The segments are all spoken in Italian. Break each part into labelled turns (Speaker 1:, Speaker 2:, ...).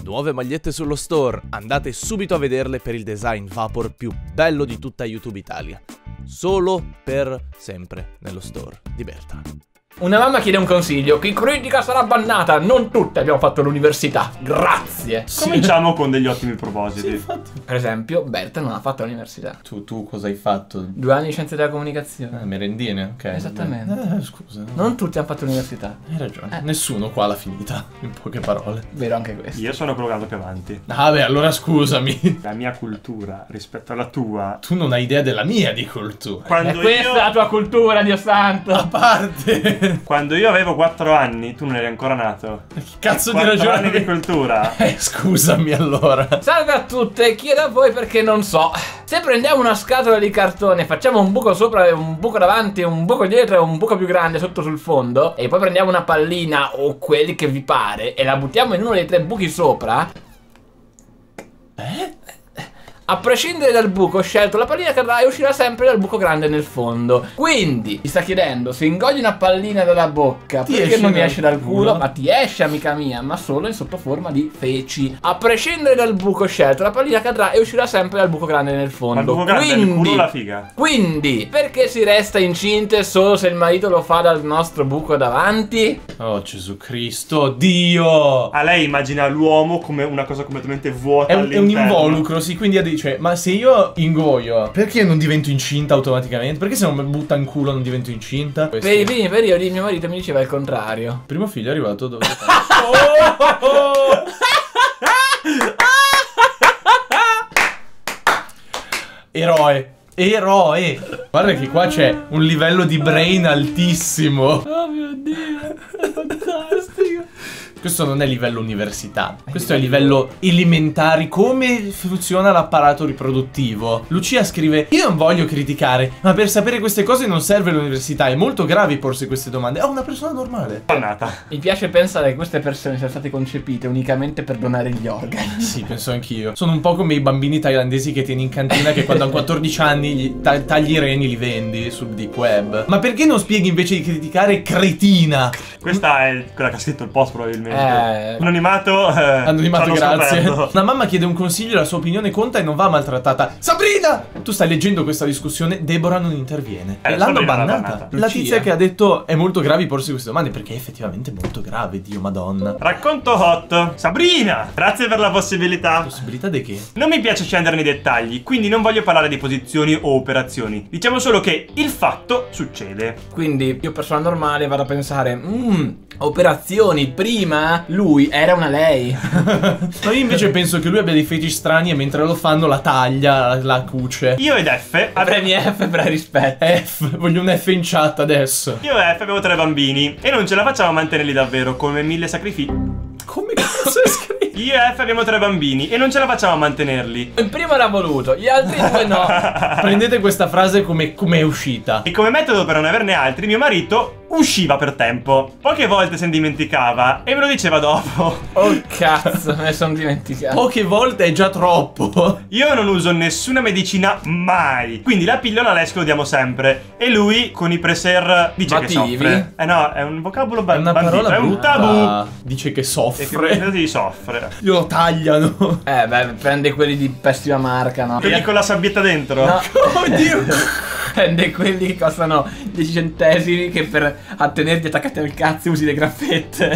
Speaker 1: Nuove magliette sullo store, andate subito a vederle per il design vapor più bello di tutta YouTube Italia. Solo per sempre nello store di Berta.
Speaker 2: Una mamma chiede un consiglio: chi critica sarà bannata. Non tutte abbiamo fatto l'università. Grazie.
Speaker 3: Cominciamo con degli ottimi propositi.
Speaker 2: Sì, infatti. Per esempio, Berta non ha fatto l'università.
Speaker 4: Tu cosa hai fatto?
Speaker 2: 2 anni di scienze della comunicazione.
Speaker 4: Merendine, ok.
Speaker 2: Esattamente.
Speaker 4: Scusa.
Speaker 2: Non tutti hanno fatto l'università.
Speaker 4: Hai ragione. Nessuno qua l'ha finita, in poche parole.
Speaker 2: Vero anche questo.
Speaker 3: Io sono quello che è andato più avanti.
Speaker 4: Ah beh, allora scusami.
Speaker 3: La mia cultura rispetto alla tua.
Speaker 4: Tu non hai idea della mia di cultura.
Speaker 3: Quando
Speaker 2: E questa è la tua cultura, Dio santo.
Speaker 4: A parte.
Speaker 3: Quando io avevo 4 anni, tu non eri ancora nato.
Speaker 4: Che cazzo di
Speaker 3: 4
Speaker 4: ragione?
Speaker 3: anni di cultura.
Speaker 4: Scusami allora.
Speaker 2: Salve a tutte, chiedo a voi perché non so. Se prendiamo una scatola di cartone, facciamo un buco sopra, un buco davanti, un buco dietro e un buco più grande sotto sul fondo, e poi prendiamo una pallina o quelli che vi pare e la buttiamo in uno dei 3 buchi sopra, a prescindere dal buco scelto, la pallina cadrà e uscirà sempre dal buco grande nel fondo. Quindi ti sta chiedendo: se ingogli una pallina dalla bocca, perché non mi esce dal culo? Ma ti esce, amica mia, ma solo in sotto forma di feci. A prescindere dal buco scelto, la pallina cadrà e uscirà sempre dal buco grande nel fondo.
Speaker 3: Ma il buco grande nel culo, la figa.
Speaker 2: Quindi, perché si resta incinte solo se il marito lo fa dal nostro buco davanti?
Speaker 4: Oh Gesù Cristo, Dio.
Speaker 3: A lei immagina l'uomo come una cosa completamente vuota.
Speaker 4: È un involucro, sì, quindi dice: ma se io ingoio, perché non divento incinta automaticamente? Perché se non mi butta in culo non divento incinta?
Speaker 2: Per i primi periodi mio marito mi diceva il contrario.
Speaker 4: Primo figlio è arrivato dove? Eroe. Eroe. Guarda che qua c'è un livello di brain altissimo.
Speaker 2: Oh mio Dio, è fantastico.
Speaker 4: Questo non è livello università, questo è livello elementari. Come funziona l'apparato riproduttivo? Lucia scrive: io non voglio criticare, ma per sapere queste cose non serve l'università. È molto grave porsi queste domande. È una persona normale.
Speaker 3: Pannata.
Speaker 2: Mi piace pensare che queste persone siano state concepite unicamente per donare gli organi.
Speaker 4: Sì, penso anch'io. Sono un po' come i bambini thailandesi che tieni in cantina, che quando hanno 14 anni gli tagli i reni, li vendi sul deep web. Ma perché non spieghi invece di criticare, cretina?
Speaker 3: Questa è quella che ha scritto il post probabilmente. Anonimato.
Speaker 4: Anonimato, grazie.
Speaker 3: scoperto.
Speaker 4: Una mamma chiede un consiglio, la sua opinione conta e non va maltrattata. Sabrina! Tu stai leggendo questa discussione, Deborah non interviene. L'hanno
Speaker 3: Sabrina l'ha
Speaker 4: bannata.
Speaker 3: bannata.
Speaker 4: La tizia che ha detto è molto grave porsi queste domande, perché è effettivamente molto grave, Dio madonna.
Speaker 3: Racconto hot. Sabrina, grazie per la possibilità.
Speaker 4: Possibilità di che?
Speaker 3: Non mi piace scendere nei dettagli, quindi non voglio parlare di posizioni o operazioni. Diciamo solo che il fatto succede.
Speaker 2: Quindi io, persona normale, vado a pensare: operazioni, prima lui era una lei.
Speaker 4: No, io invece penso che lui abbia dei fetici strani e mentre lo fanno la taglia, la cuce.
Speaker 3: Io ed F
Speaker 2: Premi F per rispetto.
Speaker 4: F, voglio un F in chat adesso.
Speaker 3: Io e F avevo 3 bambini e non ce la facciamo a mantenerli davvero, come 1000 sacrifici.
Speaker 4: Come cazzo è scritto?
Speaker 3: Io e F abbiamo 3 bambini e non ce la facciamo a mantenerli.
Speaker 2: Il primo l'ha voluto, gli altri 2 no.
Speaker 4: Prendete questa frase come è uscita.
Speaker 3: E come metodo per non averne altri, mio marito usciva per tempo. Poche volte se ne dimenticava e me lo diceva dopo.
Speaker 2: Oh cazzo, me ne sono dimenticato.
Speaker 4: Poche volte è già troppo.
Speaker 3: Io non uso nessuna medicina mai, quindi la pillola la escludiamo sempre. E lui con i preser dice
Speaker 2: Battivi?
Speaker 3: che soffre. No, è un vocabolo
Speaker 4: È una parola
Speaker 3: è un
Speaker 4: brutta.
Speaker 3: tabù.
Speaker 4: Dice che
Speaker 3: E
Speaker 4: soffre.
Speaker 3: che si soffre.
Speaker 4: Glielo tagliano.
Speaker 2: Beh, prende quelli di pessima marca, no?
Speaker 3: Quelli con la sabbietta dentro.
Speaker 2: No.
Speaker 4: Oddio.
Speaker 2: Prende quelli che costano 10 centesimi, che per attenerti attaccati al cazzo usi le graffette.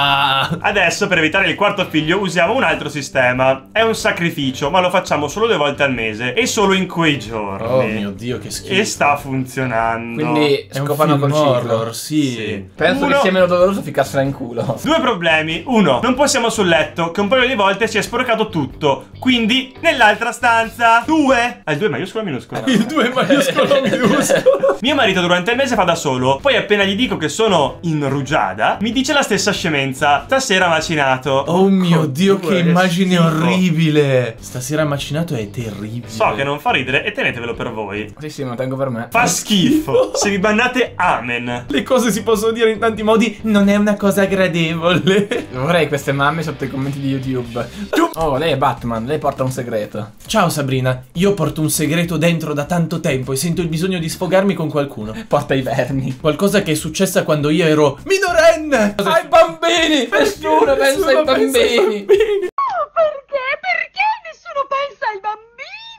Speaker 3: Adesso per evitare il 4º figlio usiamo un altro sistema. È un sacrificio, ma lo facciamo solo 2 volte al mese e solo in quei giorni.
Speaker 4: Oh mio Dio, che schifo.
Speaker 3: E sta funzionando.
Speaker 2: Quindi
Speaker 4: è un
Speaker 2: scopano
Speaker 4: film
Speaker 2: col ciclo.
Speaker 4: horror, sì.
Speaker 2: Penso che sia meno doloroso ficcarsela in culo.
Speaker 3: 2 problemi. 1. Non possiamo sul letto, che un paio di volte si è sporcato tutto. Quindi nell'altra stanza. 2. Il 2 maiuscolo o minuscolo?
Speaker 4: Il 2 maiuscolo minuscolo.
Speaker 3: Mio marito durante il mese fa da solo. Poi appena gli dico che sono in rugiada, mi dice la stessa scemenza. Stasera macinato.
Speaker 4: Oh mio Dio, che immagine
Speaker 3: schifo.
Speaker 4: orribile. Stasera macinato è terribile.
Speaker 3: So che non fa ridere e tenetevelo per voi.
Speaker 2: Sì, me lo tengo per me.
Speaker 3: Fa schifo. Se mi bannate, amen.
Speaker 4: Le cose si possono dire in tanti modi. Non è una cosa gradevole.
Speaker 2: Vorrei queste mamme sotto i commenti di YouTube. Oh, lei è Batman, lei porta un segreto.
Speaker 4: Ciao Sabrina, io porto un segreto dentro da tanto tempo e sento il bisogno di sfogarmi con qualcuno.
Speaker 2: Porta i vermi.
Speaker 4: Qualcosa che è successa quando io ero minorenne.
Speaker 2: Ai bambini! Nessuno pensa ai bambini!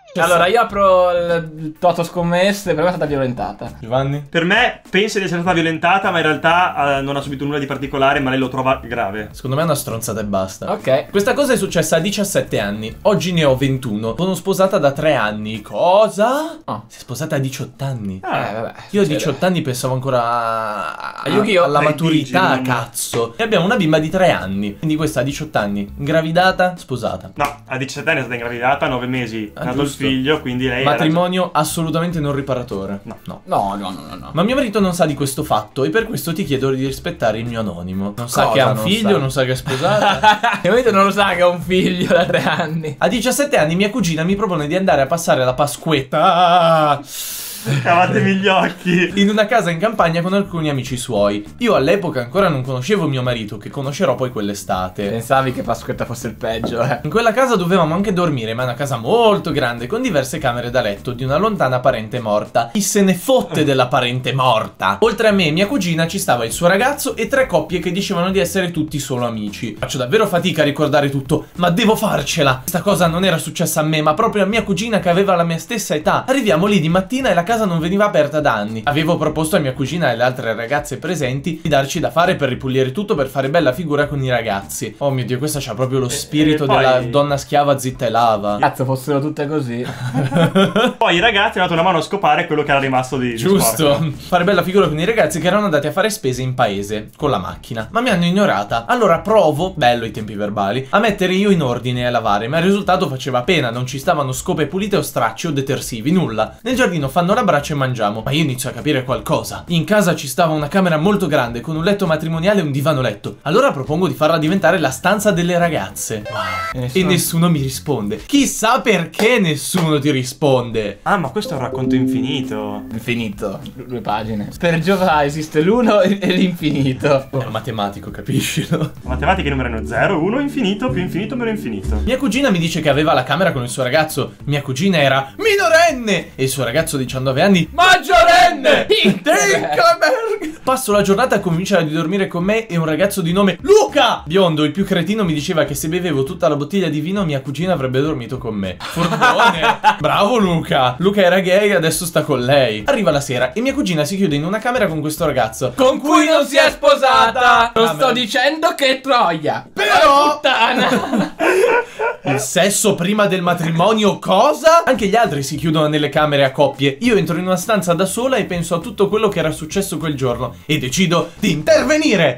Speaker 2: Allora, io apro il toto scommesse, per me è stata violentata.
Speaker 4: Giovanni?
Speaker 3: Per me pensa di essere stata violentata, ma in realtà non ha subito nulla di particolare, ma lei lo trova grave.
Speaker 4: Secondo me è una stronzata e basta.
Speaker 2: Ok.
Speaker 4: Questa cosa è successa a 17 anni. Oggi ne ho 21. Sono sposata da 3 anni. Cosa?
Speaker 2: Oh.
Speaker 4: Si è sposata a 18 anni.
Speaker 2: Vabbè.
Speaker 4: Io a
Speaker 2: succede.
Speaker 4: 18 anni pensavo ancora
Speaker 2: A Yu-Gi-Oh!
Speaker 4: alla
Speaker 3: Dai,
Speaker 4: maturità,
Speaker 3: Digimon.
Speaker 4: cazzo. E abbiamo una bimba di 3 anni. Quindi questa a 18 anni. Ingravidata, sposata.
Speaker 3: No, a 17 anni è stata ingravidata, 9 mesi è nato il
Speaker 4: giusto.
Speaker 3: figlio, quindi lei era
Speaker 4: Matrimonio assolutamente non riparatore.
Speaker 3: No.
Speaker 2: No.
Speaker 4: Ma mio marito non sa di questo fatto e per questo ti chiedo di rispettare il mio anonimo. Non sa
Speaker 2: Cosa
Speaker 4: che ha un
Speaker 2: non
Speaker 4: figlio,
Speaker 2: sa?
Speaker 4: non sa che è sposata.
Speaker 2: Mio marito non lo sa che ho un figlio da 3 anni.
Speaker 4: A 17 anni mia cugina mi propone di andare a passare la Pasquetta
Speaker 3: Cavatemi gli occhi.
Speaker 4: in una casa in campagna con alcuni amici suoi. Io all'epoca ancora non conoscevo mio marito, che conoscerò poi quell'estate.
Speaker 2: Pensavi che Pasquetta fosse il peggio, eh.
Speaker 4: In quella casa dovevamo anche dormire, ma è una casa molto grande, con diverse camere da letto di una lontana parente morta. Chi se ne fotte della parente morta? Oltre a me e mia cugina ci stava il suo ragazzo e 3 coppie che dicevano di essere tutti solo amici. Faccio davvero fatica a ricordare tutto, ma devo farcela. Questa cosa non era successa a me, ma proprio a mia cugina che aveva la mia stessa età. Arriviamo lì di mattina e la casa non veniva aperta da anni. Avevo proposto a mia cugina e alle altre ragazze presenti di darci da fare per ripulire tutto, per fare bella figura con i ragazzi. Oh mio Dio, questa c'ha proprio lo spirito
Speaker 3: poi-
Speaker 4: della donna schiava zitta e lava.
Speaker 2: Cazzo, fossero tutte così.
Speaker 3: Poi i ragazzi hanno dato una mano a scopare quello che era rimasto di
Speaker 4: Giusto,
Speaker 3: sporco.
Speaker 4: fare bella figura con i ragazzi che erano andati a fare spese in paese con la macchina, ma mi hanno ignorata. Allora provo, bello i tempi verbali, a mettere io in ordine e a lavare, ma il risultato faceva pena, non ci stavano scope pulite o stracci o detersivi, nulla. Nel giardino fanno l'abbraccio e mangiamo, ma io inizio a capire qualcosa. In casa ci stava una camera molto grande con un letto matrimoniale e un divano letto. Allora propongo di farla diventare la stanza delle ragazze. Wow. E nessuno mi risponde. Chissà perché nessuno ti risponde.
Speaker 3: Ah, ma questo è un racconto infinito.
Speaker 2: Infinito. 2 pagine. Per Giova esiste l'uno e l'infinito.
Speaker 4: È matematico, capiscilo?
Speaker 3: La matematica i numeri 0, 1, infinito, più infinito, meno infinito.
Speaker 4: Mia cugina mi dice che aveva la camera con il suo ragazzo. Mia cugina era minorenne e il suo ragazzo di 19 anni maggiorenne. Dinkelberg. Passo la giornata a convincere di dormire con me e un ragazzo di nome Luca. Biondo, il più cretino, mi diceva che se bevevo tutta la bottiglia di vino mia cugina avrebbe dormito con me. Furgone. Bravo Luca. Luca era gay e adesso sta con lei. Arriva la sera e mia cugina si chiude in una camera con questo ragazzo
Speaker 2: Con cui non si è sposata. Non
Speaker 4: Vabbè.
Speaker 2: sto dicendo che è troia.
Speaker 4: Però-
Speaker 2: Puttana.
Speaker 4: Il sesso prima del matrimonio, cosa? Anche gli altri si chiudono nelle camere a coppie. Io entro in una stanza da sola e penso a tutto quello che era successo quel giorno e decido di intervenire.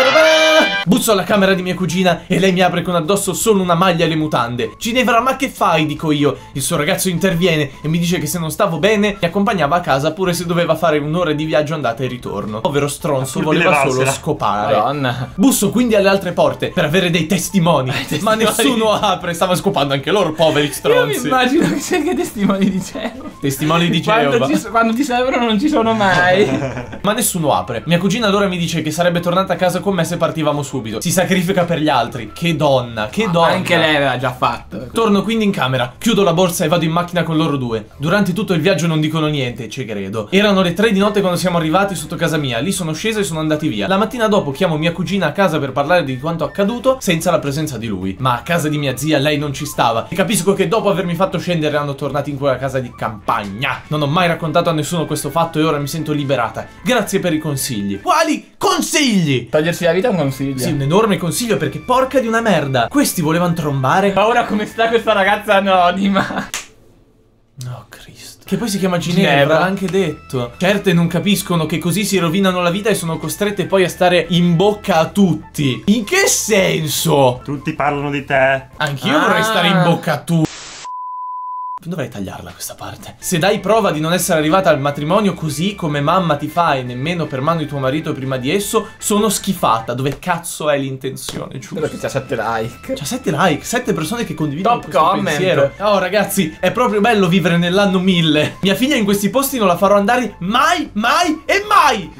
Speaker 4: Busso alla camera di mia cugina e lei mi apre con addosso solo una maglia e le mutande. Ginevra, ma che fai? Dico io. Il suo ragazzo interviene e mi dice che se non stavo bene mi accompagnava a casa pure se doveva fare un'ora di viaggio andata e ritorno. Povero stronzo,
Speaker 3: pur di
Speaker 4: voleva solo
Speaker 3: levarsela.
Speaker 4: scopare.
Speaker 2: Madonna.
Speaker 4: Busso quindi alle altre porte per avere dei testimoni, ma nessuno apre, stava scopando anche loro, poveri
Speaker 2: Io mi
Speaker 4: stronzi.
Speaker 2: immagino che siano che testimoni di Geova.
Speaker 4: Testimoni di Geova.
Speaker 2: Quando ti servono non ci sono mai.
Speaker 4: Ma nessuno apre. Mia cugina allora mi dice che sarebbe tornata a casa con me se partivamo subito. Si sacrifica per gli altri. Che donna, che donna.
Speaker 2: Anche lei aveva già fatto.
Speaker 4: Torno quindi in camera, chiudo la borsa e vado in macchina con loro due. Durante tutto il viaggio non dicono niente, ci credo. Erano le 3 di notte quando siamo arrivati sotto casa mia. Lì sono sceso e sono andati via. La mattina dopo chiamo mia cugina a casa per parlare di quanto accaduto senza la presenza di lui. Ma a casa di mia zia lei non ci stava. E capisco che dopo avermi fatto scendere erano tornati in quella casa di campagna. Non ho mai raccontato a nessuno questo fatto e ora mi sento liberata. Grazie per i consigli. Quali consigli?
Speaker 2: Togliersi la vita è un consiglio.
Speaker 4: Sì, un enorme consiglio perché porca di una merda. Questi volevano trombare.
Speaker 2: Ma ora come sta questa ragazza anonima?
Speaker 4: Oh Cristo. Che poi si chiama Ginevra,
Speaker 2: Ginevra.
Speaker 4: l'ha anche detto. Certe non capiscono che così si rovinano la vita e sono costrette poi a stare in bocca a tutti. In che senso?
Speaker 3: Tutti parlano di te.
Speaker 4: Anch'io vorrei stare in bocca a tutti. Dovrei tagliarla questa parte. Se dai prova di non essere arrivata al matrimonio così come mamma ti fa e nemmeno per mano di tuo marito prima di esso, sono schifata. Dove cazzo è l'intenzione, giusto?
Speaker 2: Quello che c'ha 7 like.
Speaker 4: C'ha 7 like, 7 persone che condividono
Speaker 2: Top
Speaker 4: questo
Speaker 2: comment.
Speaker 4: pensiero. Oh ragazzi, è proprio bello vivere nell'anno 1000. Mia figlia in questi posti non la farò andare mai, mai e mai.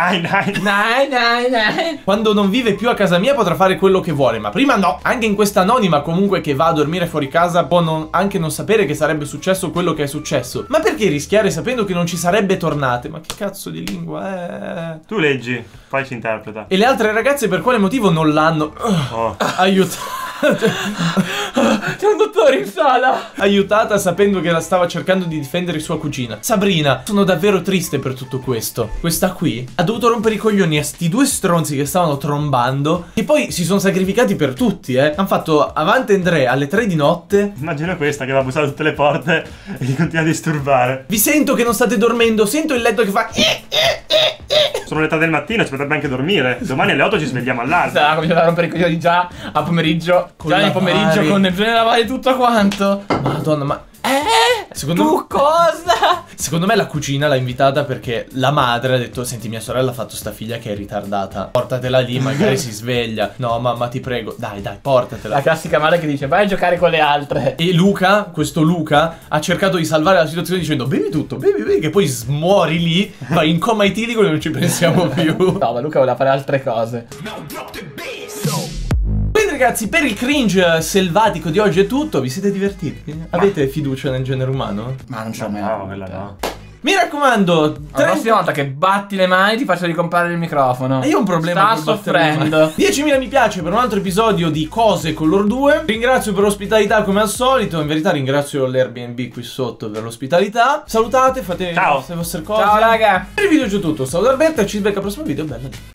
Speaker 2: Nai.
Speaker 4: Quando non vive più a casa mia potrà fare quello che vuole, ma prima no. Anche in questa anonima comunque che va a dormire fuori casa può anche non sapere che sarebbe successo quello che è successo. Ma perché rischiare sapendo che non ci sarebbe tornate? Ma che cazzo di lingua è?
Speaker 3: Tu leggi, poi si interpreta.
Speaker 4: E le altre ragazze per quale motivo non l'hanno?
Speaker 3: Oh.
Speaker 4: Aiuto.
Speaker 2: C'è un dottore in sala.
Speaker 4: Aiutata sapendo che la stava cercando di difendere sua cugina. Sabrina, sono davvero triste per tutto questo. Questa qui ha dovuto rompere i coglioni a sti due stronzi che stavano trombando, e poi si sono sacrificati per tutti, Hanno fatto avanti Andrea alle 3 di notte.
Speaker 3: Immagino questa che va a bussare a tutte le porte e li continua a disturbare.
Speaker 4: Vi sento che non state dormendo, sento il letto che fa...
Speaker 3: Sono le 3 del mattino, ci potrebbe anche dormire. Domani alle 8 ci svegliamo all'alba.
Speaker 2: Ha cominciato a rompere i coglioni già a pomeriggio.
Speaker 4: Con
Speaker 2: Già nel
Speaker 4: lavare.
Speaker 2: pomeriggio con bisogna lavare tutto quanto.
Speaker 4: Madonna, ma... Secondo
Speaker 2: Tu
Speaker 4: me...
Speaker 2: cosa?
Speaker 4: Secondo me la cugina l'ha invitata perché la madre ha detto: senti, mia sorella ha fatto sta figlia che è ritardata, portatela lì, magari si sveglia. No, mamma, ti prego, dai, portatela.
Speaker 2: La classica madre che dice vai a giocare con le altre.
Speaker 4: E Luca, questo Luca, ha cercato di salvare la situazione dicendo bevi tutto, bevi, che poi muori lì, vai in coma etilico e non ci pensiamo più.
Speaker 2: No, ma Luca voleva fare altre cose.
Speaker 4: Quindi ragazzi, per il cringe selvatico di oggi è tutto. Vi siete divertiti? Avete fiducia nel genere umano?
Speaker 2: Ma non c'ho
Speaker 3: No, quella no.
Speaker 4: Mi raccomando,
Speaker 2: La prossima volta che batti le mani ti faccio ricomprare il microfono.
Speaker 4: io ho un problema.
Speaker 2: Sta soffrendo.
Speaker 4: 10.000 mi piace per un altro episodio di Cose Color 2. Ringrazio per l'ospitalità come al solito. In verità ringrazio l'Airbnb qui sotto per l'ospitalità. Salutate, fate
Speaker 3: Ciao.
Speaker 4: le vostre cose.
Speaker 2: Ciao raga.
Speaker 4: Per il video è già tutto. Saluto Alberto e ci becca al prossimo video. Bella.